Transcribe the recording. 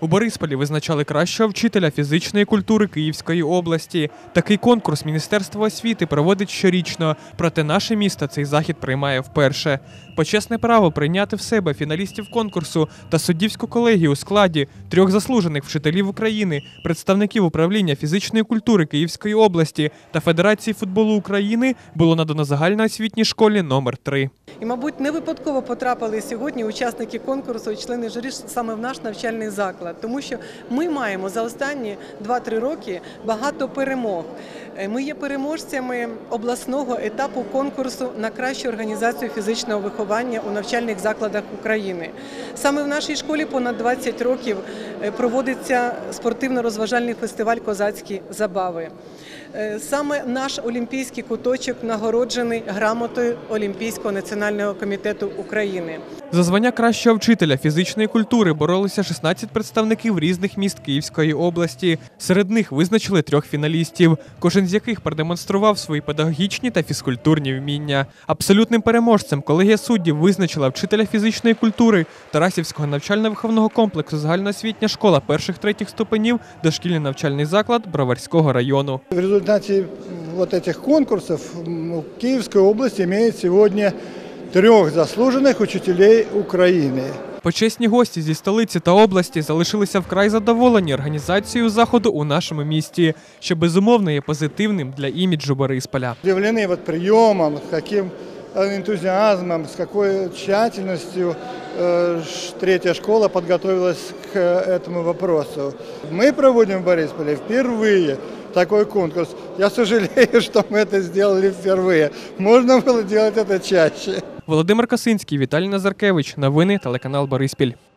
У Борисполі визначали кращого вчителя фізичної культури Київської області. Такий конкурс Міністерство освіти проводить щорічно, проте наше місто цей захід приймає вперше. Почесне право прийняти в себе фіналістів конкурсу та суддівську колегію у складі 3 заслужених вчителів України, представників управління фізичної культури Київської області та Федерації футболу України було надано загальноосвітній школі номер 3. І, мабуть, не випадково потрапили сьогодні учасники конкурсу і члени журі саме в наш навчальний заклад, тому що ми маємо за останні 2-3 роки багато перемог. Ми є переможцями обласного етапу конкурсу на кращу організацію фізичного виховання у навчальних закладах України. Саме в нашій школі понад 20 років проводиться спортивно-розважальний фестиваль «Козацькі забави». Саме наш олімпійський куточок нагороджений грамотою Олімпійського національного комітету України. За звання кращого вчителя фізичної культури боролися 16 представників різних міст Київської області. Серед них визначили 3 фіналістів, кожен з яких продемонстрував свої педагогічні та фізкультурні вміння. Абсолютним переможцем колегія суддів визначила вчителя фізичної культури Тарасівського навчально-виховного комплексу «Загальноосвітня школа 1-3 ступенів», дошкільний навчальний заклад Броварського району. В результате вот этих конкурсов Киевская область имеет сегодня 3 заслужених учителей України. Почесні гості зі столиці та області залишилися вкрай задоволені організацією заходу у нашому місті, що безумовно є позитивним для іміджу Борисполя. Удивлены вот приемом, с каким энтузиазмом, с какой тщательностью третья школа подготовилась к этому вопросу. Мы проводим в Борисполе впервые такой конкурс. Я сожалею, что мы это сделали впервые. Можно было делать это чаще. Володимир Косинський, Віталій Назаркевич. Новини телеканал Бориспіль.